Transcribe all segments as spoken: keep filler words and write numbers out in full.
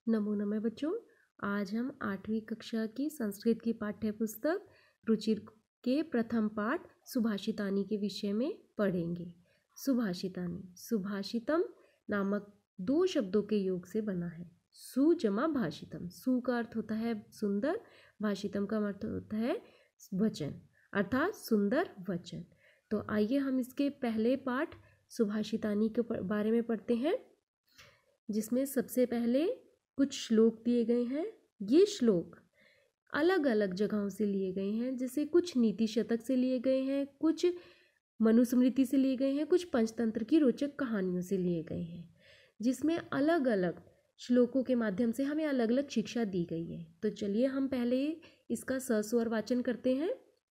नमो नमः बच्चों। आज हम आठवीं कक्षा की संस्कृत की पाठ्य पुस्तक रुचिर के प्रथम पाठ सुभाषितानी के विषय में पढ़ेंगे। सुभाषितानी सुभाषितम नामक दो शब्दों के योग से बना है। सु जमा भाषितम। सु का अर्थ होता है सुंदर, भाषितम का अर्थ होता है वचन, अर्थात सुंदर वचन। तो आइए हम इसके पहले पाठ सुभाषितानी के बारे में पढ़ते हैं, जिसमें सबसे पहले कुछ श्लोक दिए गए हैं। ये श्लोक अलग अलग जगहों से लिए गए हैं, जैसे कुछ नीति शतक से लिए गए हैं, कुछ मनुस्मृति से लिए गए हैं, कुछ पंचतंत्र की रोचक कहानियों से लिए गए हैं, जिसमें अलग अलग श्लोकों के माध्यम से हमें अलग अलग शिक्षा दी गई है। तो चलिए हम पहले इसका सस्वर वाचन करते हैं।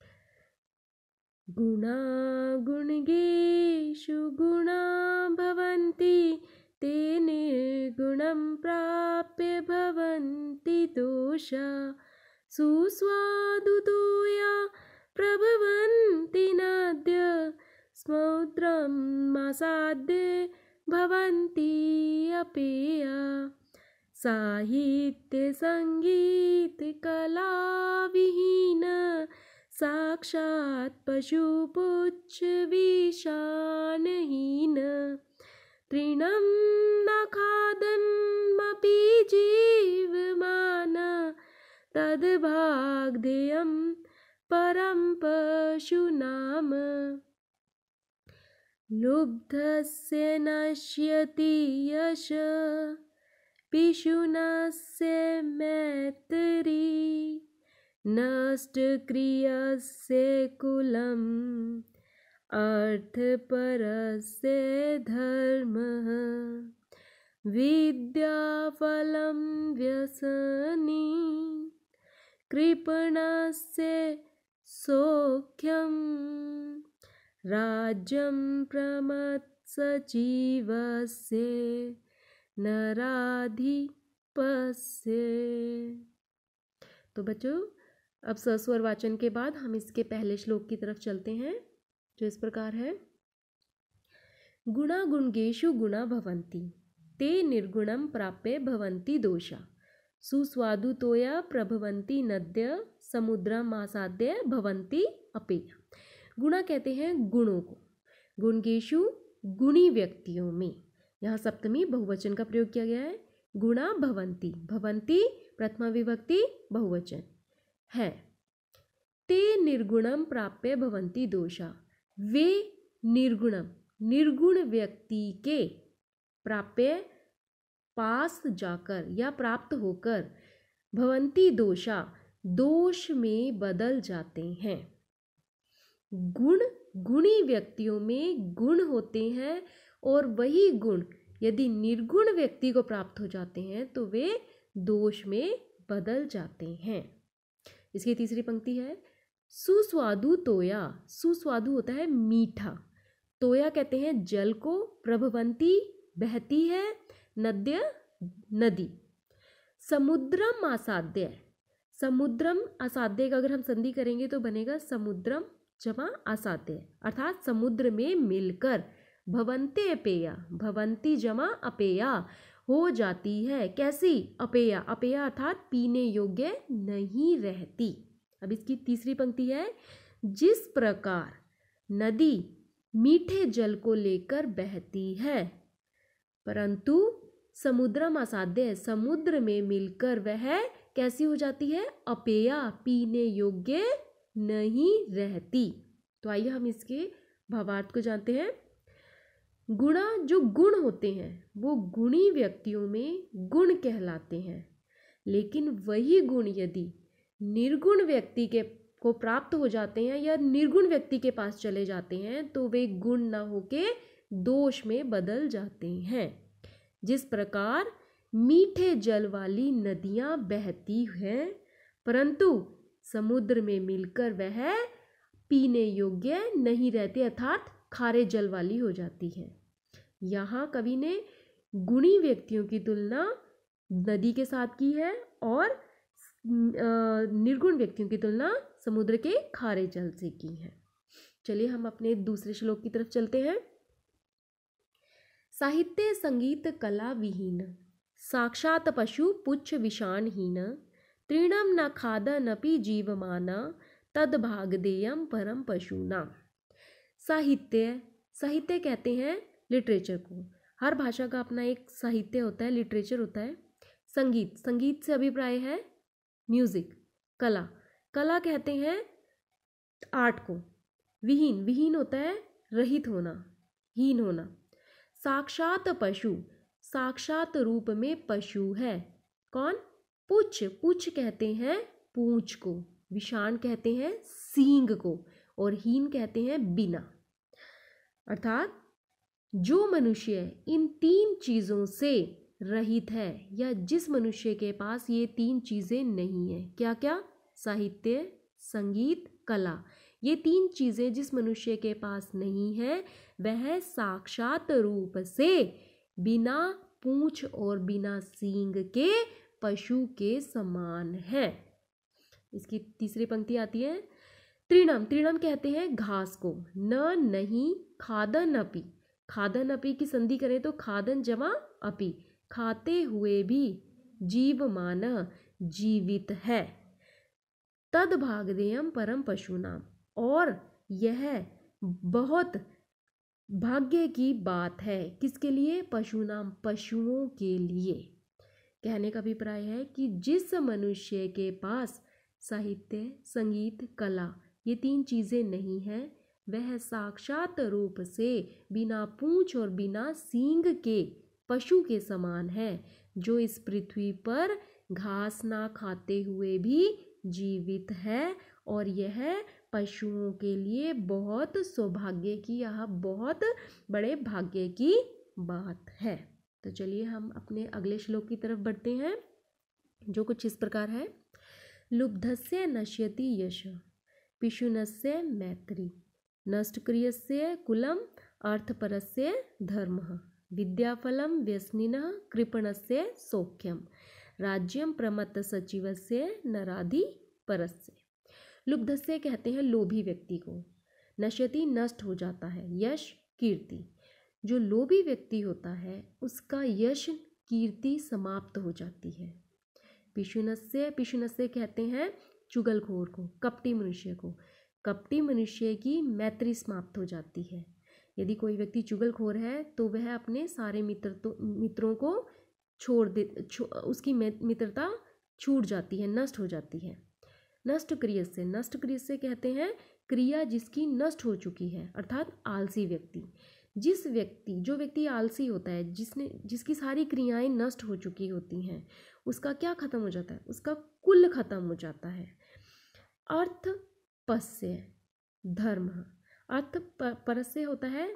गुणा गुणगेषु गुणा भवन्ति ते निर्गुणं प्राप्य भवन्ति दोषा सुस्वादुतोया प्रभवन्ति नद्य समुद्रम् आसाद्य भवन्ति अपेया। साहित्य संगीत कला विहीन साक्षात् पशुपुच्छ विषाणहीन तृणं न खादन्मपि जीवमान तद्भाग्येयं परं पशूनाम्। लुब्धस्य नश्यति यश पिशुनस्य मैत्री नष्टक्रियस्य कुलम् अर्थपरस्य धर्मः। विद्याफलं व्यसनी कृपणस्य सौख्यं राज्यं प्रमत्सजीवस्य नराधिपस्य। तो बच्चों, अब सस्वर वाचन के बाद हम इसके पहले श्लोक की तरफ चलते हैं, जो इस प्रकार है। गुणा गुणगेषु गुणा भवन्ति ते निर्गुणं प्राप्य भवन्ति दोषा सुस्वादुतोया प्रभवन्ति नद्य समुद्रम् आसाद्य भवन्ति अपेया। गुणा कहते हैं गुणों को। गुणगेषु गुणी व्यक्तियों में, यहाँ सप्तमी बहुवचन का प्रयोग किया गया है। गुणा भवन्ति, भवन्ति प्रथमा विभक्ति बहुवचन है। ते निर्गुणम प्राप्य भवन्ति दोषा, वे निर्गुणम निर्गुण व्यक्ति के प्राप्य पास जाकर या प्राप्त होकर भवन्ति दोषा दोष में बदल जाते हैं। गुण गुणी व्यक्तियों में गुण होते हैं, और वही गुण यदि निर्गुण व्यक्ति को प्राप्त हो जाते हैं तो वे दोष में बदल जाते हैं। इसकी तीसरी पंक्ति है। सुस्वादु तोया, सुस्वादु होता है मीठा, तोया कहते हैं जल को, प्रभवंती बहती है, नद्य नदी, समुद्रम आसाद्य, समुद्रम आसाद्य का अगर हम संधि करेंगे तो बनेगा समुद्रम जमा आसाद्य, अर्थात समुद्र में मिलकर भवन्ते अपेया, भवन्ती जमा अपेया हो जाती है। कैसी? अपेया, अपेया अर्थात पीने योग्य नहीं रहती। अब इसकी तीसरी पंक्ति है। जिस प्रकार नदी मीठे जल को लेकर बहती है, परंतु समुद्रम आसाद्य, समुद्र में मिलकर वह कैसी हो जाती है? अपेया, पीने योग्य नहीं रहती। तो आइए हम इसके भावार्थ को जानते हैं। गुणा जो गुण होते हैं वो गुणी व्यक्तियों में गुण कहलाते हैं, लेकिन वही गुण यदि निर्गुण व्यक्ति के को प्राप्त हो जाते हैं या निर्गुण व्यक्ति के पास चले जाते हैं तो वे गुण न होके दोष में बदल जाते हैं। जिस प्रकार मीठे जल वाली नदियां बहती हैं, परंतु समुद्र में मिलकर वह पीने योग्य नहीं रहती, अर्थात खारे जल वाली हो जाती है। यहाँ कवि ने गुणी व्यक्तियों की तुलना नदी के साथ की है और निर्गुण व्यक्तियों की तुलना समुद्र के खारे जल से की है। चलिए हम अपने दूसरे श्लोक की तरफ चलते हैं। साहित्य संगीत कला विहीन साक्षात् पशु पुच्छ विषाणहीन तृणम न खादनपि जीवमान तद्भागदेयम परम पशूनाम। साहित्य, साहित्य कहते हैं लिटरेचर को। हर भाषा का अपना एक साहित्य होता है, लिटरेचर होता है। संगीत, संगीत से अभिप्राय है म्यूजिक। कला, कला कहते हैं आर्ट को। विहीन, विहीन होता है रहित होना, हीन होना। साक्षात पशु, साक्षात रूप में पशु है कौन? पुच्छ, पुच्छ कहते हैं पूंछ को, विषाण कहते हैं सींग को, और हीन कहते हैं बिना। अर्थात जो मनुष्य इन तीन चीजों से रहित है, या जिस मनुष्य के पास ये तीन चीजें नहीं है, क्या क्या? साहित्य, संगीत, कला, ये तीन चीजें जिस मनुष्य के पास नहीं है, वह साक्षात रूप से बिना पूंछ और बिना सींग के पशु के समान है। इसकी तीसरी पंक्ति आती है तृणम, तृणम कहते हैं घास को। न नहीं खादन अपि, खादन अपि की संधि करें तो खादन जमा अपि, खाते हुए भी जीवमान जीवित है। तद भागदेयम परम पशुनाम, और यह बहुत भाग्य की बात है। किसके लिए? पशुनाम, पशुओं के लिए। कहने का अभिप्राय है कि जिस मनुष्य के पास साहित्य, संगीत, कला ये तीन चीज़ें नहीं हैं, वह साक्षात रूप से बिना पूंछ और बिना सींग के पशु के समान है, जो इस पृथ्वी पर घास ना खाते हुए भी जीवित है। और यह पशुओं के लिए बहुत सौभाग्य की, यह बहुत बड़े भाग्य की बात है। तो चलिए हम अपने अगले श्लोक की तरफ बढ़ते हैं, जो कुछ इस प्रकार है। लुब्धस्य नश्यति यश पिशुनस्य मैत्री नष्टक्रियस्य कुलम अर्थपरस्य धर्मः विद्याफलम व्यसनिनः कृपणस्य सौख्यम राज्यम प्रमत्त सचिवस्य नराधि परस्य। लुब्धस्य कहते हैं लोभी व्यक्ति को, नश्यति नष्ट हो जाता है, यश कीर्ति। जो लोभी व्यक्ति होता है उसका यश कीर्ति समाप्त हो जाती है। पिशुनस्य, पिशुनस्य कहते हैं चुगलखोर को, कपटी मनुष्य को। कपटी मनुष्य की मैत्री समाप्त हो जाती है। यदि कोई व्यक्ति चुगलखोर है तो वह अपने सारे मित्र तो मित्रों को छोड़ दे, छो, उसकी मित्रता छूट जाती है, नष्ट हो जाती है। नष्ट क्रिया से, नष्ट क्रिया से कहते हैं क्रिया जिसकी नष्ट हो चुकी है, अर्थात आलसी व्यक्ति। जिस व्यक्ति जो व्यक्ति आलसी होता है, जिसने जिसकी सारी क्रियाएं नष्ट हो चुकी होती हैं, उसका क्या खत्म हो जाता है? उसका कुल खत्म हो जाता है। अर्थ पस्य धर्म, अर्थ परस्य होता है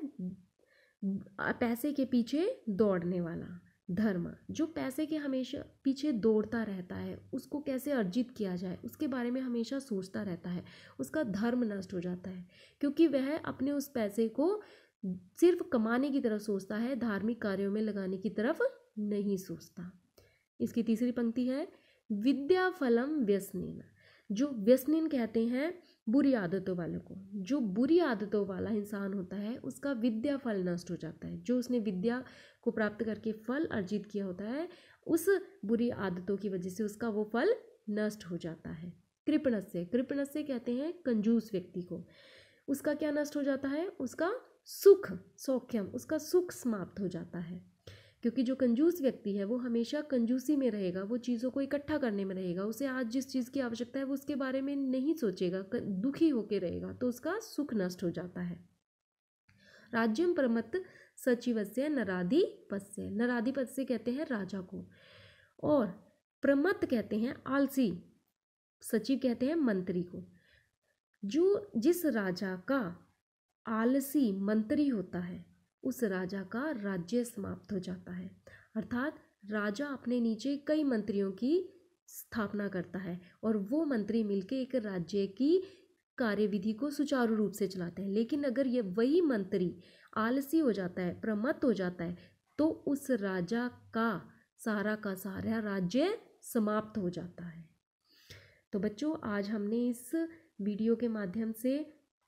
पैसे के पीछे दौड़ने वाला। धर्म जो पैसे के हमेशा पीछे दौड़ता रहता है, उसको कैसे अर्जित किया जाए उसके बारे में हमेशा सोचता रहता है, उसका धर्म नष्ट हो जाता है, क्योंकि वह अपने उस पैसे को सिर्फ कमाने की तरफ सोचता है, धार्मिक कार्यों में लगाने की तरफ नहीं सोचता। इसकी तीसरी पंक्ति है विद्या फलम व्यसनिन, जो व्यसनिन कहते हैं बुरी आदतों वालों को। जो बुरी आदतों वाला इंसान होता है उसका विद्या फल नष्ट हो जाता है। जो उसने विद्या को प्राप्त करके फल अर्जित किया होता है, उस बुरी आदतों की वजह से उसका वो फल नष्ट हो जाता है। कृपणस्य, कृपणस्य कहते हैं कंजूस व्यक्ति को। उसका क्या नष्ट हो जाता है? उसका सुख, सौख्यम, उसका सुख समाप्त हो जाता है। क्योंकि जो कंजूस व्यक्ति है वो हमेशा कंजूसी में रहेगा, वो चीज़ों को इकट्ठा करने में रहेगा। उसे आज जिस चीज़ की आवश्यकता है वो उसके बारे में नहीं सोचेगा, दुखी होकर रहेगा, तो उसका सुख नष्ट हो जाता है। राज्यम प्रमत्त सचिवस्य नराधिपस्य, नराधिपस्य कहते हैं राजा को, और प्रमत्त कहते हैं आलसी, सचिव कहते हैं मंत्री को। जो जिस राजा का आलसी मंत्री होता है उस राजा का राज्य समाप्त हो जाता है। अर्थात राजा अपने नीचे कई मंत्रियों की स्थापना करता है और वो मंत्री मिलकर एक राज्य की कार्यविधि को सुचारू रूप से चलाते हैं। लेकिन अगर ये वही मंत्री आलसी हो जाता है, प्रमत्त हो जाता है, तो उस राजा का सारा का सारा राज्य समाप्त हो जाता है। तो बच्चों, आज हमने इस वीडियो के माध्यम से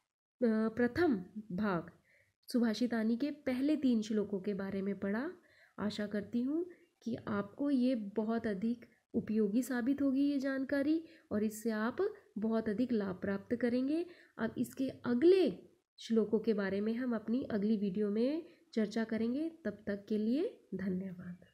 प्रथम भाग सुभाषितानी के पहले तीन श्लोकों के बारे में पढ़ा। आशा करती हूँ कि आपको ये बहुत अधिक उपयोगी साबित होगी ये जानकारी, और इससे आप बहुत अधिक लाभ प्राप्त करेंगे। अब इसके अगले श्लोकों के बारे में हम अपनी अगली वीडियो में चर्चा करेंगे। तब तक के लिए धन्यवाद।